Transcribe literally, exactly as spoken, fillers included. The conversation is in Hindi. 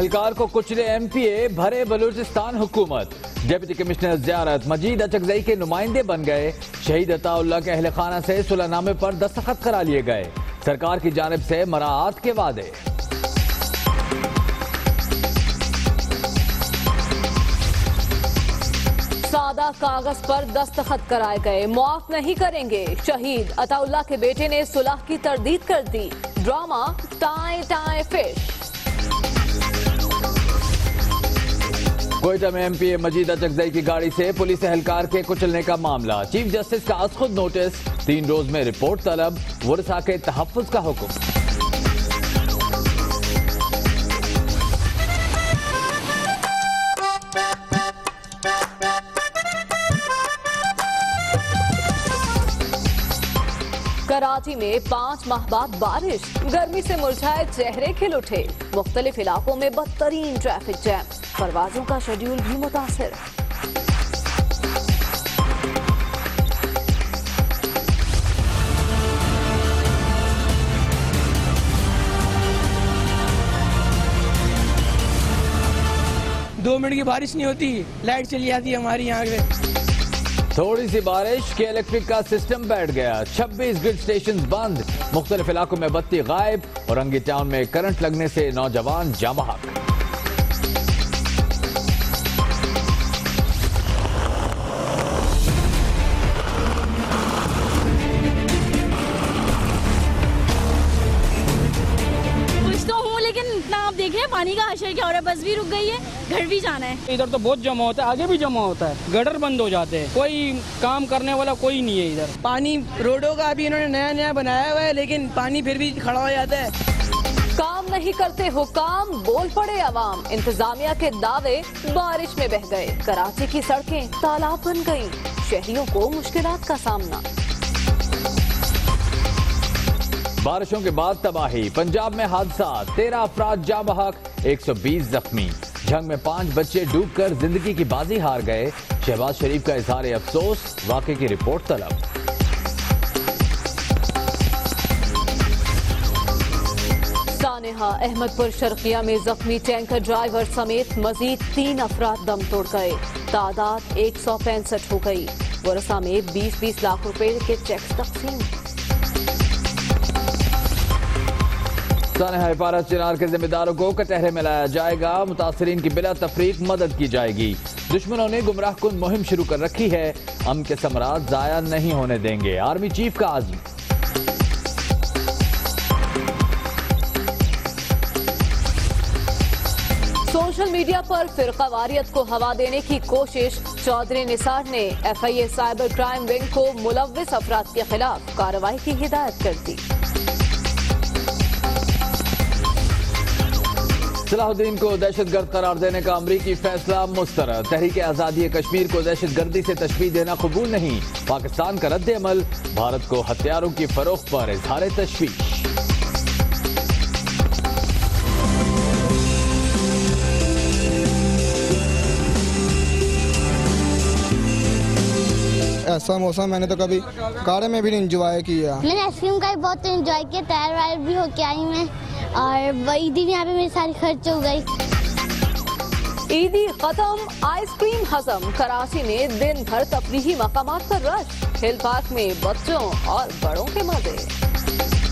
एहलकार को कुचले एमपीए, भरे बलूचिस्तान हुकूमत। डिप्टी कमिश्नर ज़ियारत मजीद अचकजई के नुमाइंदे बन गए। शहीद अताउल्लाह के अहल खाना से सुलहनामे पर दस्तखत करा लिए गए। सरकार की जानिब से मराआत के वादे। सादा कागज पर दस्तखत कराए गए, मुआफ नहीं करेंगे। शहीद अताउल्लाह के बेटे ने सुलह की तरदीद कर दी। ड्रामा टाई टाई फिश। कोयटा में एमपीए मजीद अचकजई की गाड़ी से पुलिस एहलकार के कुचलने का मामला। चीफ जस्टिस का अज़ खुद नोटिस, तीन रोज में रिपोर्ट तलब, वरसा के तहफ़्फ़ुज़ का हुक्म। कराची में पाँच माह बाद बारिश, गर्मी से मुरझाए चेहरे खिल उठे। मुख्तलिफ इलाकों में बदतरीन ट्रैफिक जैम, परवाजों का शेड्यूल भी मुतासिर। दो मिनट की बारिश नहीं होती, लाइट चली जाती है हमारी यहाँ पे। थोड़ी सी बारिश के इलेक्ट्रिक का सिस्टम बैठ गया। छब्बीस ग्रिड स्टेशन बंद, मुख्तलिफ इलाकों में बत्ती गायब और रंगी टाउन में करंट लगने से नौजवान जाँ बहक। आप देख रहे हैं पानी का अशर क्या हो रहा है। बस भी रुक गई है, घर भी जाना है। इधर तो बहुत जमा होता है, आगे भी जमा होता है, गटर बंद हो जाते हैं, कोई काम करने वाला कोई नहीं है इधर। पानी रोडों का अभी इन्होंने नया नया बनाया हुआ है, लेकिन पानी फिर भी खड़ा हो जाता है। काम नहीं करते हुकाम, बोल पड़े अवाम। इंतजामिया के दावे बारिश में बह गए। कराची की सड़कें तालाब बन गई, शहरियों को मुश्किलात का सामना। बारिशों के बाद तबाही, पंजाब में हादसा, तेरह अफराद जाँ बहक, एक सौ बीस जख्मी। जंग में पांच बच्चे डूबकर जिंदगी की बाजी हार गए। शहबाज शरीफ का इजहार अफसोस, वाकये की रिपोर्ट तलब। सानेहा अहमदपुर शर्किया में जख्मी टैंकर ड्राइवर समेत मजीद तीन अफराद दम तोड़ गए। तादाद एक सौ पैंसठ हो गई। वरसा में बीस बीस लाख रुपए के चेक तकसीम। सानेहा इफारत चिनार के जिम्मेदारों को कटहरे में लाया जाएगा। मुतासरीन की बिला तफरीक मदद की जाएगी। दुश्मनों ने गुमराह कुन मुहिम शुरू कर रखी है, अमन के समरात जाया नहीं होने देंगे। आर्मी चीफ का आज़म। सोशल मीडिया पर फिरकावारियत को हवा देने की कोशिश, चौधरी निसार ने F I A cyber crime wing को मुलव्विस अफराद के खिलाफ कार्रवाई की हिदायत कर दी। सलाहुद्दीन को दहशतगर्द करार देने का अमरीकी फैसला मुस्तरद। तहरीक आज़ादी कश्मीर को दहशतगर्दी से तशबीह देना कबूल नहीं। पाकिस्तान का रद्द अमल, भारत को हथियारों की फरोख्त पर इजहार तशवीश। ऐसा मौसम मैंने तो कभी कारे में भी नहीं एंजॉय किया। मैंने आइसक्रीम का भी बहुत एंजॉय किया, तैयार वायर भी होके आई मैं, और ईदी यहाँ पे मेरी सारी खर्च हो गई। ईदी खत्म, आइसक्रीम हजम। कराची में दिन भर तफरीही मकामात पर रश, हिल पार्क में बच्चों और बड़ों के मजे।